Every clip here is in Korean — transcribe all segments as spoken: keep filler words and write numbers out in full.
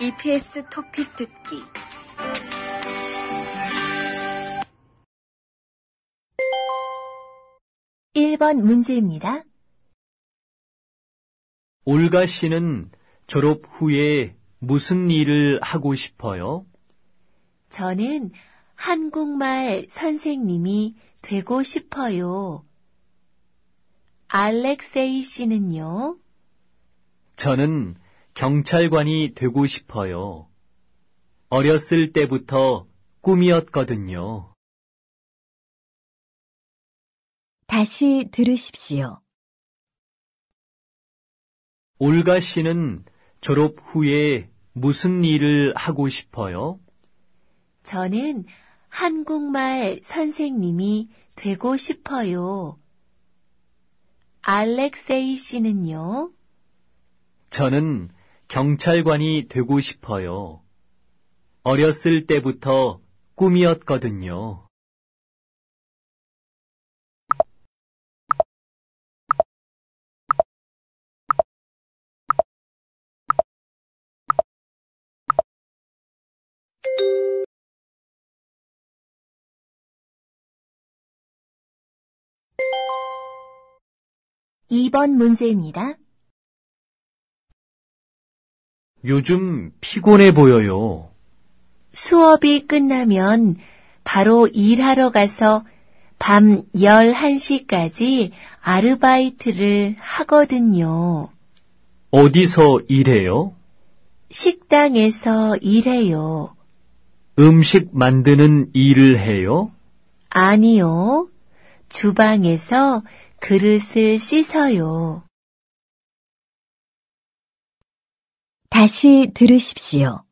이피에스 토픽 듣기 일 번 문제입니다. 올가 씨는 졸업 후에 무슨 일을 하고 싶어요? 저는 한국말 선생님이 되고 싶어요. 알렉세이 씨는요? 저는 경찰관이 되고 싶어요. 어렸을 때부터 꿈이었거든요. 다시 들으십시오. 올가 씨는 졸업 후에 무슨 일을 하고 싶어요? 저는 한국말 선생님이 되고 싶어요. 알렉세이 씨는요? 저는 경찰관이 되고 싶어요. 어렸을 때부터 꿈이었거든요. 이 번 문제입니다. 요즘 피곤해 보여요. 수업이 끝나면 바로 일하러 가서 밤 열한 시까지 아르바이트를 하거든요. 어디서 일해요? 식당에서 일해요. 음식 만드는 일을 해요? 아니요. 주방에서 그릇을 씻어요. 다시 들으십시오.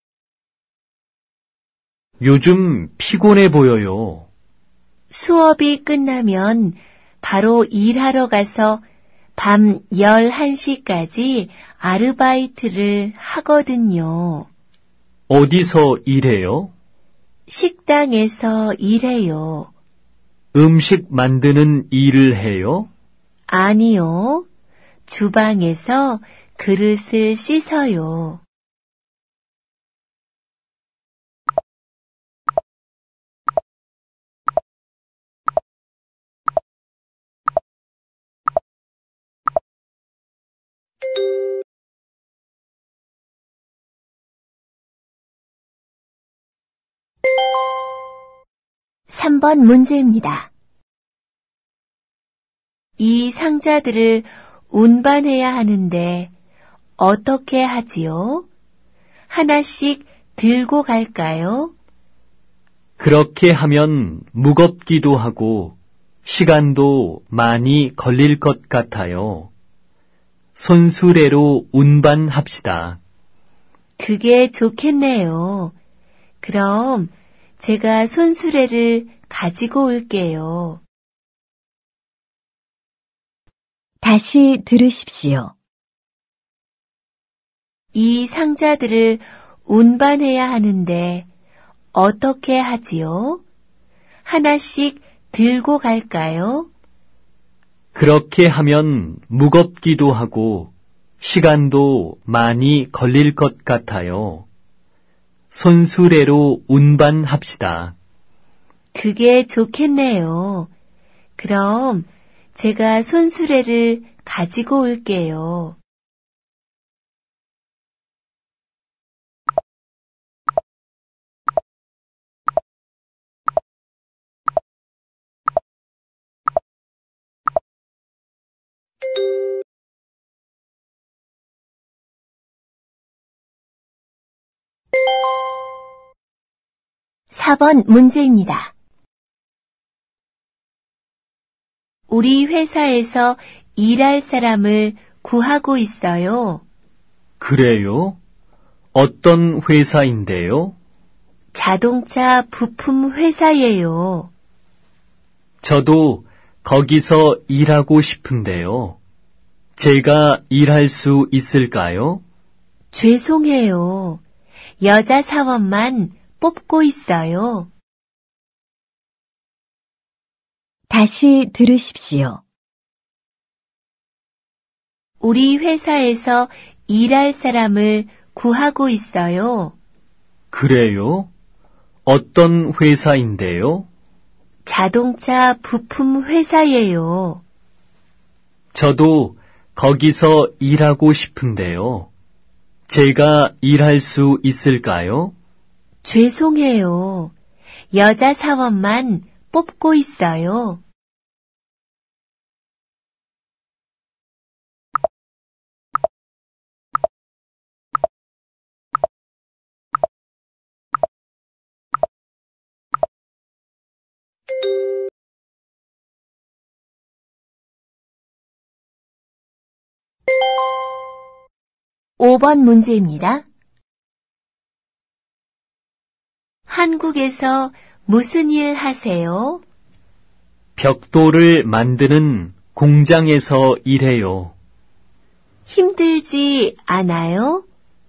요즘 피곤해 보여요. 수업이 끝나면 바로 일하러 가서 밤 열한 시까지 아르바이트를 하거든요. 어디서 일해요? 식당에서 일해요. 음식 만드는 일을 해요? 아니요. 주방에서 그릇을 씻어요. 삼 번 문제입니다. 이 상자들을 운반해야 하는데 어떻게 하지요? 하나씩 들고 갈까요? 그렇게 하면 무겁기도 하고 시간도 많이 걸릴 것 같아요. 손수레로 운반합시다. 그게 좋겠네요. 그럼 제가 손수레를 가지고 올게요. 다시 들으십시오. 이 상자들을 운반해야 하는데 어떻게 하지요? 하나씩 들고 갈까요? 그렇게 하면 무겁기도 하고 시간도 많이 걸릴 것 같아요. 손수레로 운반합시다. 그게 좋겠네요. 그럼 제가 손수레를 가지고 올게요. 사 번 문제입니다. 우리 회사에서 일할 사람을 구하고 있어요. 그래요? 어떤 회사인데요? 자동차 부품 회사예요. 저도 거기서 일하고 싶은데요. 제가 일할 수 있을까요? 죄송해요. 여자 사원만 뽑고 있어요. 다시 들으십시오. 우리 회사에서 일할 사람을 구하고 있어요. 그래요? 어떤 회사인데요? 자동차 부품 회사예요. 저도 거기서 일하고 싶은데요. 제가 일할 수 있을까요? 죄송해요. 여자 사원만 뽑고 있어요. 오 번 문제입니다. 한국에서 무슨 일 하세요? 벽돌을 만드는 공장에서 일해요. 힘들지 않아요?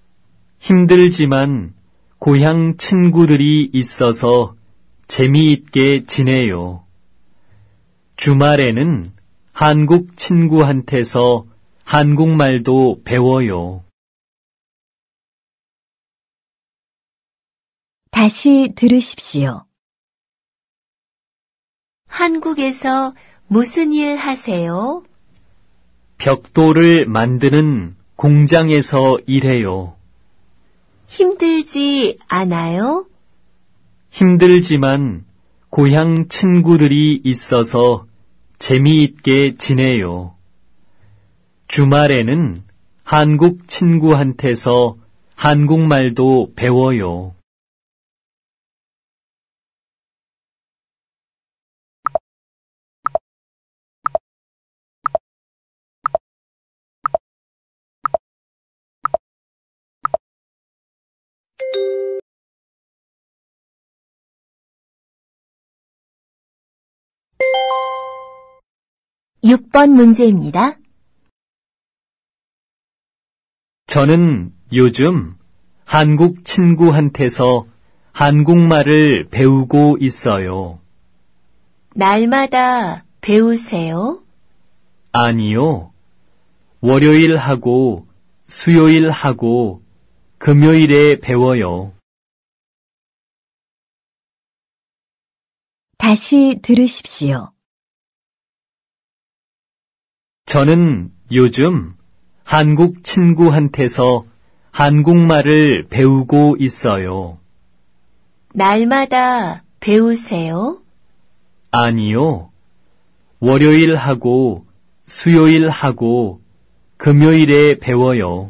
힘들지만 고향 친구들이 있어서 재미있게 지내요. 주말에는 한국 친구한테서 한국말도 배워요. 다시 들으십시오. 한국에서 무슨 일 하세요? 벽돌을 만드는 공장에서 일해요. 힘들지 않아요? 힘들지만 고향 친구들이 있어서 재미있게 지내요. 주말에는 한국 친구한테서 한국말도 배워요. 육 번 문제입니다. 저는 요즘 한국 친구한테서 한국말을 배우고 있어요. 날마다 배우세요? 아니요. 월요일하고 수요일하고 금요일에 배워요. 다시 들으십시오. 저는 요즘 한국 친구한테서 한국말을 배우고 있어요. 날마다 배우세요? 아니요. 월요일하고 수요일하고 금요일에 배워요.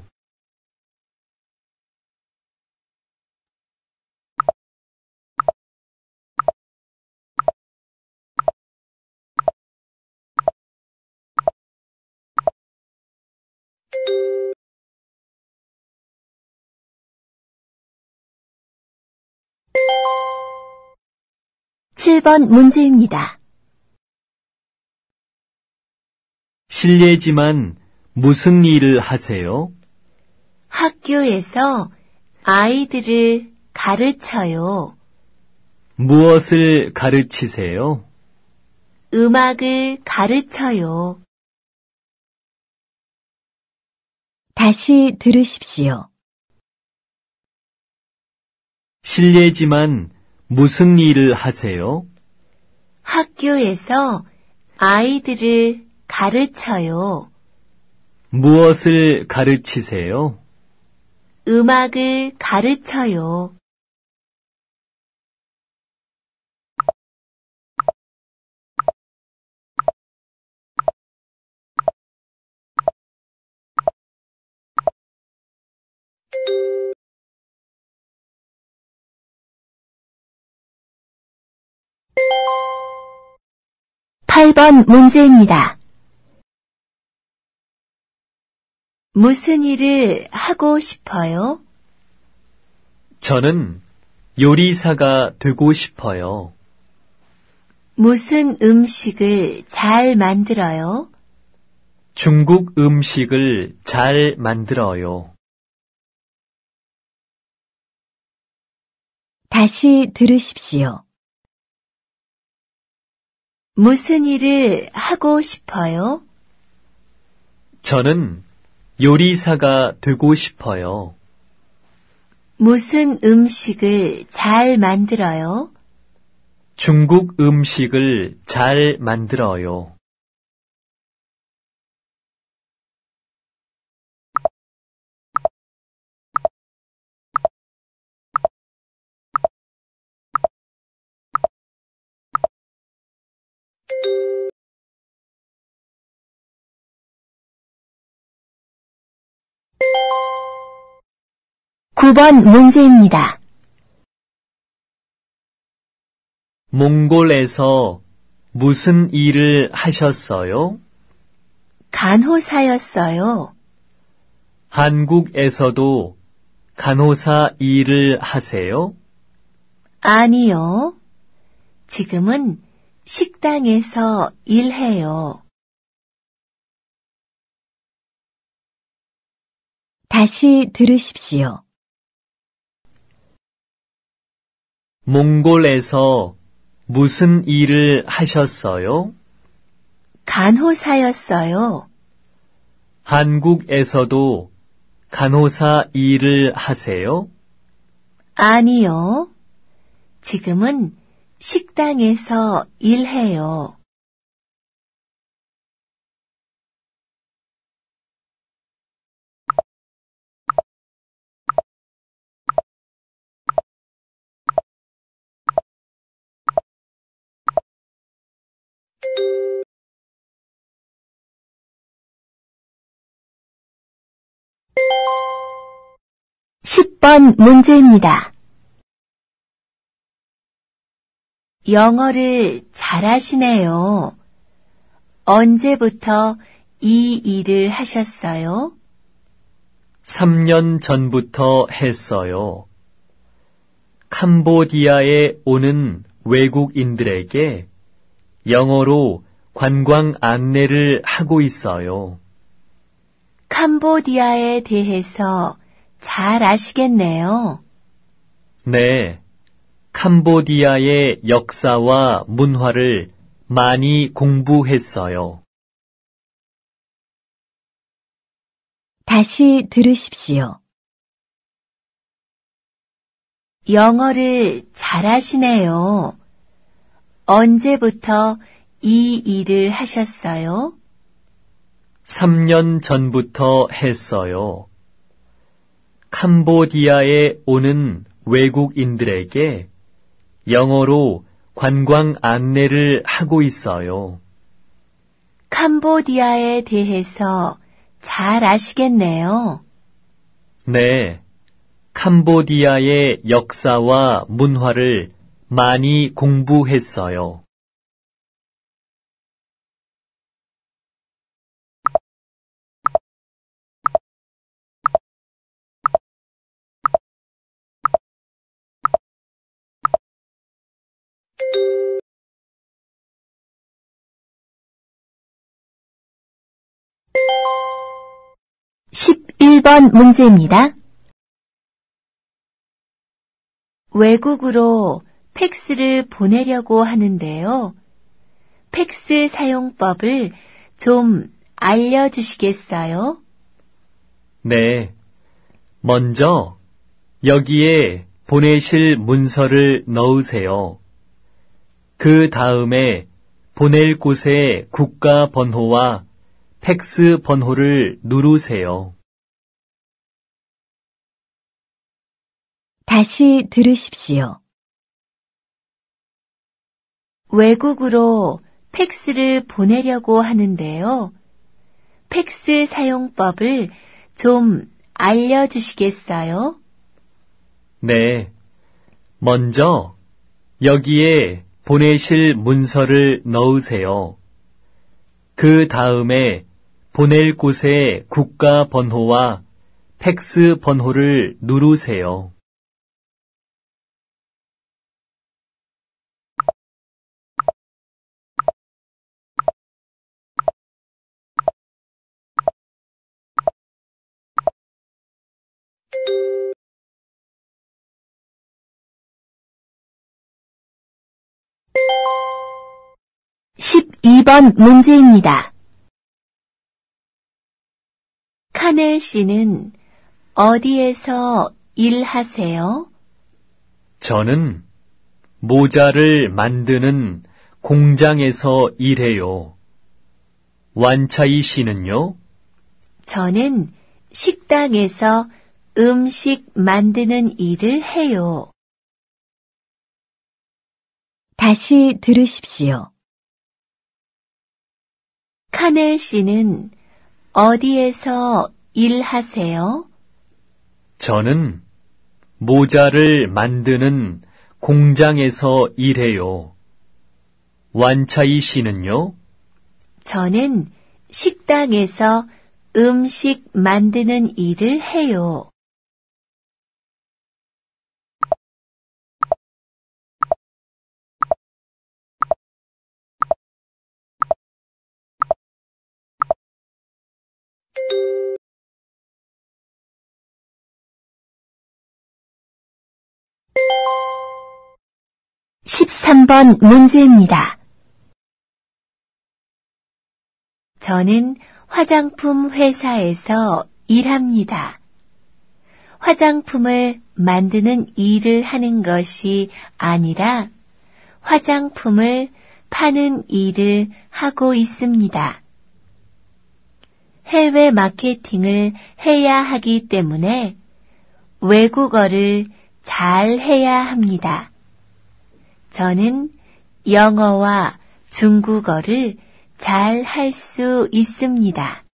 칠 번 문제입니다. 실례지만 무슨 일을 하세요? 학교에서 아이들을 가르쳐요. 무엇을 가르치세요? 음악을 가르쳐요. 다시 들으십시오. 실례지만 무슨 일을 하세요? 학교에서 아이들을 가르쳐요. 무엇을 가르치세요? 음악을 가르쳐요. 팔 번 문제입니다. 무슨 일을 하고 싶어요? 저는 요리사가 되고 싶어요. 무슨 음식을 잘 만들어요? 중국 음식을 잘 만들어요. 다시 들으십시오. 무슨 일을 하고 싶어요? 저는 요리사가 되고 싶어요. 무슨 음식을 잘 만들어요? 중국 음식을 잘 만들어요. 구 번 문제입니다. 몽골에서 무슨 일을 하셨어요? 간호사였어요. 한국에서도 간호사 일을 하세요? 아니요. 지금은 식당에서 일해요. 다시 들으십시오. 몽골에서 무슨 일을 하셨어요? 간호사였어요. 한국에서도 간호사 일을 하세요? 아니요. 지금은 식당에서 일해요. 십 번 문제입니다. 영어를 잘하시네요. 언제부터 이 일을 하셨어요? 삼 년 전부터 했어요. 캄보디아에 오는 외국인들에게 영어로 관광 안내를 하고 있어요. 캄보디아에 대해서 잘 아시겠네요. 네, 캄보디아의 역사와 문화를 많이 공부했어요. 다시 들으십시오. 영어를 잘하시네요. 언제부터 이 일을 하셨어요? 삼 년 전부터 했어요. 캄보디아에 오는 외국인들에게 영어로 관광 안내를 하고 있어요. 캄보디아에 대해서 잘 아시겠네요. 네, 캄보디아의 역사와 문화를 많이 공부했어요. 십일 번 문제입니다. 외국으로 팩스를 보내려고 하는데요. 팩스 사용법을 좀 알려주시겠어요? 네, 먼저 여기에 보내실 문서를 넣으세요. 그 다음에 보낼 곳의 국가 번호와 팩스 번호를 누르세요. 다시 들으십시오. 외국으로 팩스를 보내려고 하는데요. 팩스 사용법을 좀 알려주시겠어요? 네, 먼저 여기에 보내실 문서를 넣으세요. 그 다음에 보낼 곳의 국가 번호와 팩스 번호를 누르세요. 십이 번 문제입니다. 카넬 씨는 어디에서 일하세요? 저는 모자를 만드는 공장에서 일해요. 완차이 씨는요? 저는 식당에서 음식 만드는 일을 해요. 다시 들으십시오. 카넬 씨는 어디에서 일하세요? 저는 모자를 만드는 공장에서 일해요. 완차이 씨는요? 저는 식당에서 음식 만드는 일을 해요. 십삼 번 문제입니다. 저는 화장품 회사에서 일합니다. 화장품을 만드는 일을 하는 것이 아니라 화장품을 파는 일을 하고 있습니다. 해외 마케팅을 해야 하기 때문에 외국어를 잘 해야 합니다. 저는 영어와 중국어를 잘 할 수 있습니다.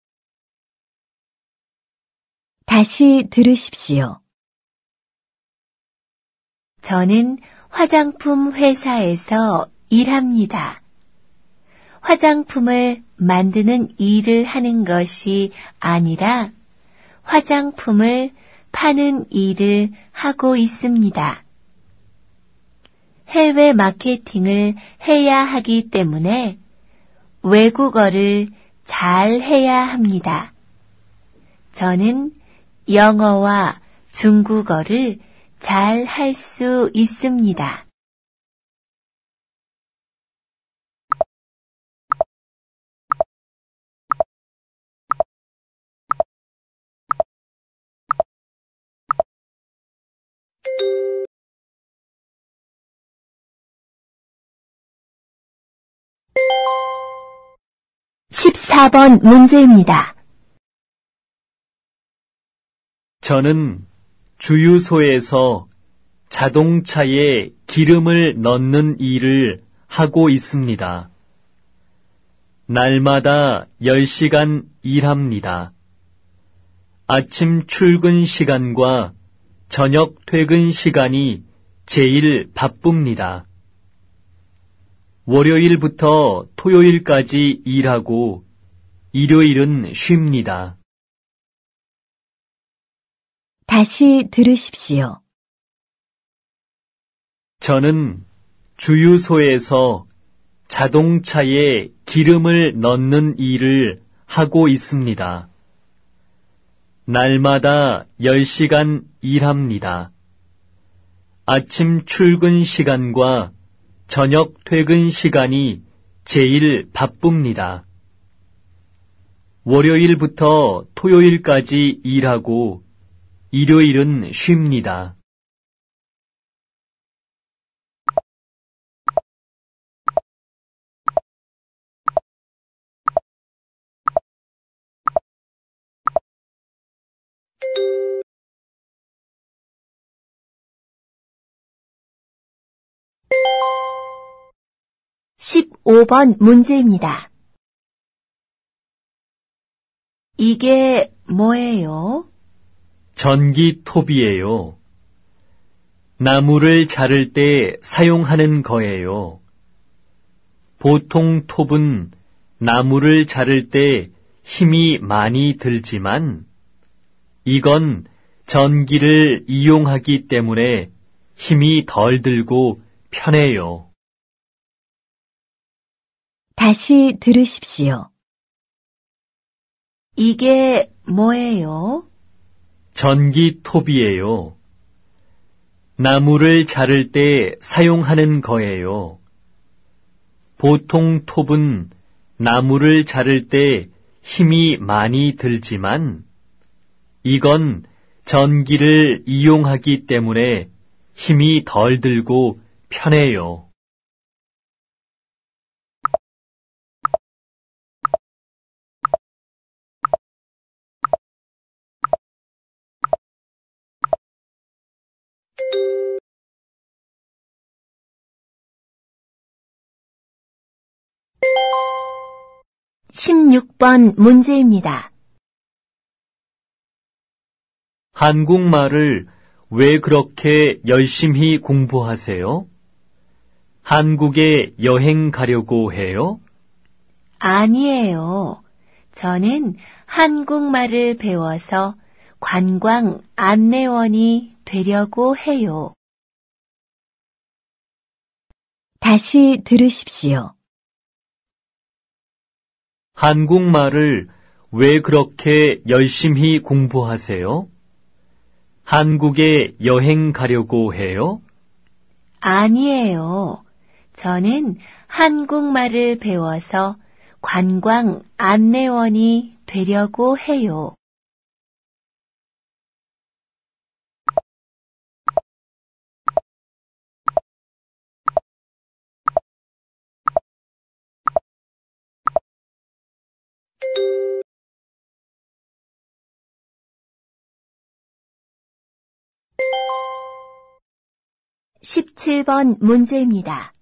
다시 들으십시오. 저는 화장품 회사에서 일합니다. 화장품을 만드는 일을 하는 것이 아니라 화장품을 파는 일을 하고 있습니다. 해외 마케팅을 해야 하기 때문에 외국어를 잘 해야 합니다. 저는 영어와 중국어를 잘 할 수 있습니다. 십사 번 문제입니다. 저는 주유소에서 자동차에 기름을 넣는 일을 하고 있습니다. 날마다 열 시간 일합니다. 아침 출근 시간과 저녁 퇴근 시간이 제일 바쁩니다. 월요일부터 토요일까지 일하고 일요일은 쉽니다. 다시 들으십시오. 저는 주유소에서 자동차에 기름을 넣는 일을 하고 있습니다. 날마다 열 시간 일합니다. 아침 출근 시간과 저녁 퇴근 시간이 제일 바쁩니다. 월요일부터 토요일까지 일하고 일요일은 쉽니다. 십오 번 문제입니다. 이게 뭐예요? 전기톱이에요. 나무를 자를 때 사용하는 거예요. 보통 톱은 나무를 자를 때 힘이 많이 들지만 이건 전기를 이용하기 때문에 힘이 덜 들고 편해요. 다시 들으십시오. 이게 뭐예요? 전기톱이에요. 나무를 자를 때 사용하는 거예요. 보통 톱은 나무를 자를 때 힘이 많이 들지만 이건 전기를 이용하기 때문에 힘이 덜 들고 편해요. 십육 번 문제입니다. 한국말을 왜 그렇게 열심히 공부하세요? 한국에 여행 가려고 해요? 아니에요. 저는 한국말을 배워서 관광 안내원이 되려고 해요. 다시 들으십시오. 한국말을 왜 그렇게 열심히 공부하세요? 한국에 여행 가려고 해요? 아니에요. 저는 한국말을 배워서 관광 안내원이 되려고 해요. 십칠 번 문제입니다.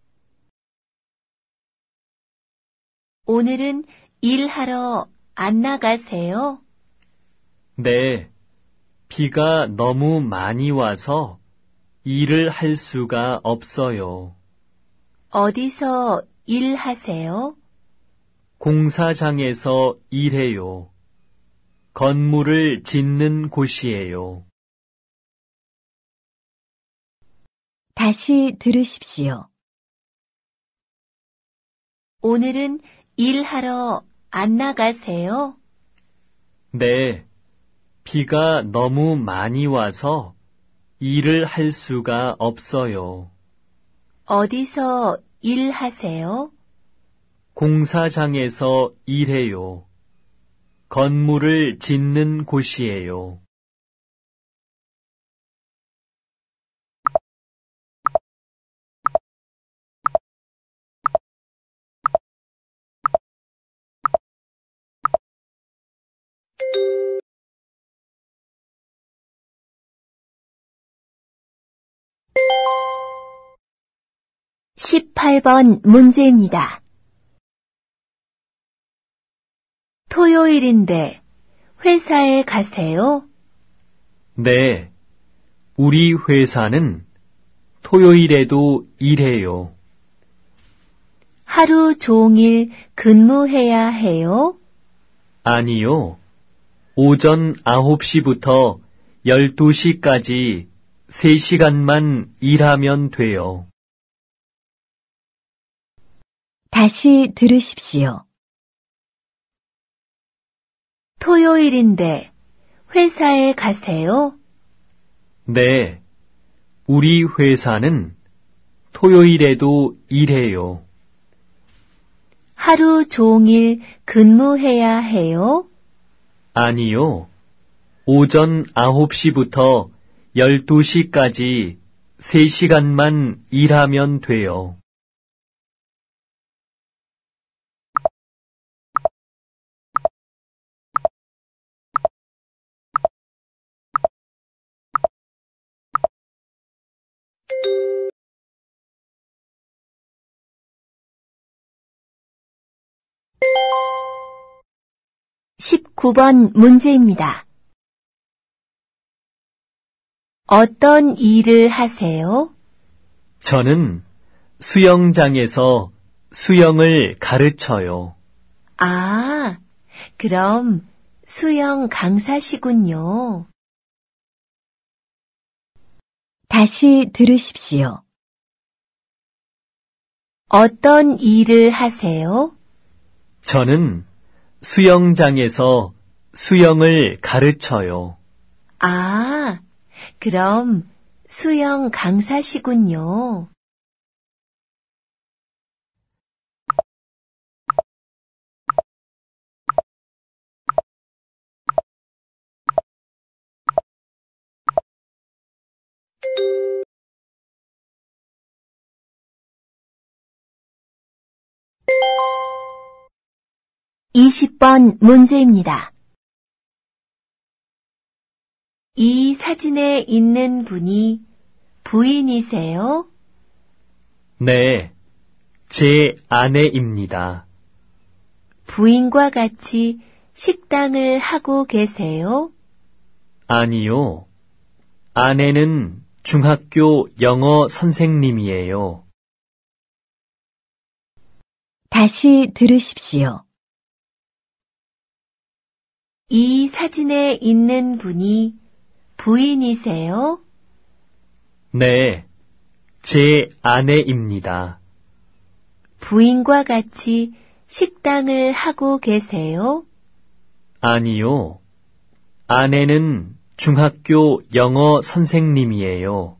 오늘은 일하러 안 나가세요? 네. 비가 너무 많이 와서 일을 할 수가 없어요. 어디서 일하세요? 공사장에서 일해요. 건물을 짓는 곳이에요. 다시 들으십시오. 오늘은 일하러 안 나가세요? 네. 비가 너무 많이 와서 일을 할 수가 없어요. 어디서 일하세요? 공사장에서 일해요. 건물을 짓는 곳이에요. 십팔 번 문제입니다. 토요일인데 회사에 가세요? 네. 우리 회사는 토요일에도 일해요. 하루 종일 근무해야 해요? 아니요. 오전 아홉 시부터 열두 시까지 세 시간만 일하면 돼요. 다시 들으십시오. 토요일인데 회사에 가세요? 네. 우리 회사는 토요일에도 일해요. 하루 종일 근무해야 해요? 아니요. 오전 아홉 시부터 열두 시까지 세 시간만 일하면 돼요. 십구 번 문제입니다. 어떤 일을 하세요? 저는 수영장에서 수영을 가르쳐요. 아, 그럼 수영 강사시군요. 다시 들으십시오. 어떤 일을 하세요? 저는 수영장에서 수영을 가르쳐요. 아, 그럼 수영 강사시군요. 이십 번 문제입니다. 이 사진에 있는 분이 부인이세요? 네, 제 아내입니다. 부인과 같이 식당을 하고 계세요? 아니요. 아내는 중학교 영어 선생님이에요. 다시 들으십시오. 이 사진에 있는 분이 부인이세요? 네, 제 아내입니다. 부인과 같이 식당을 하고 계세요? 아니요. 아내는 중학교 영어 선생님이에요.